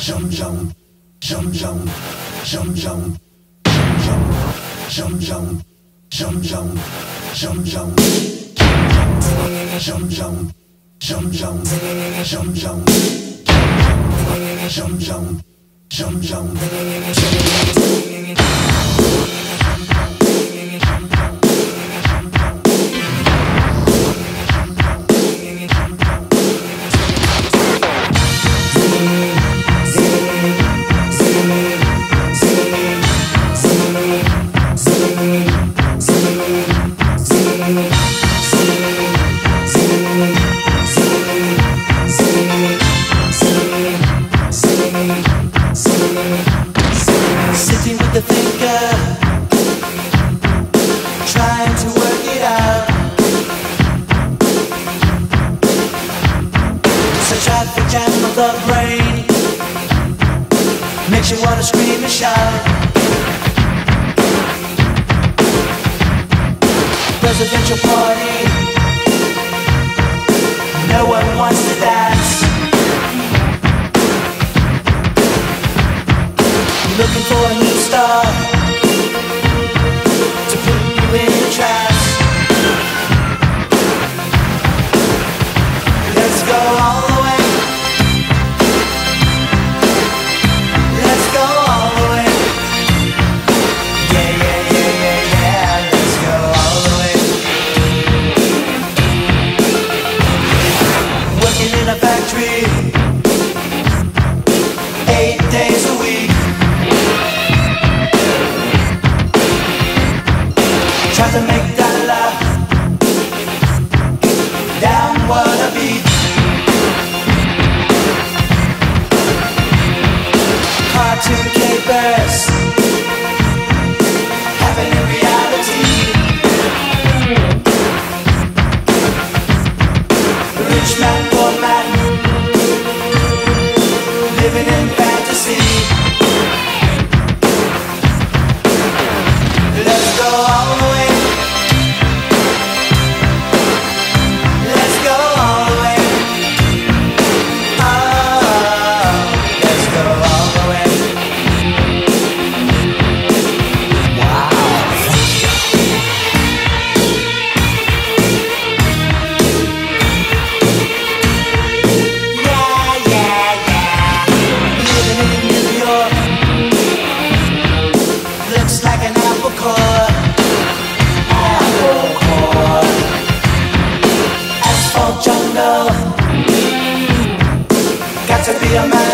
Sitting with the thinker, trying to work it out. It's a traffic jam of the brain, makes you wanna scream and shout. Presidential party, no one wants to dance. Looking for a new star to put you in a trance. Let's go all the way. Let's go all the way. Yeah, yeah, yeah, yeah, yeah. Let's go all the way. Working in a factory 8 days a week. Try to make that love downward a beat. Cartoon capers happen in reality. Rich man, poor man, living in fantasy. Let's go all the way. Let's go all the way. Oh, let's go all the way. Wow. Yeah, yeah, yeah. Living in New York looks like an apple core. Apple core. Asphalt jungle. Got to be a man.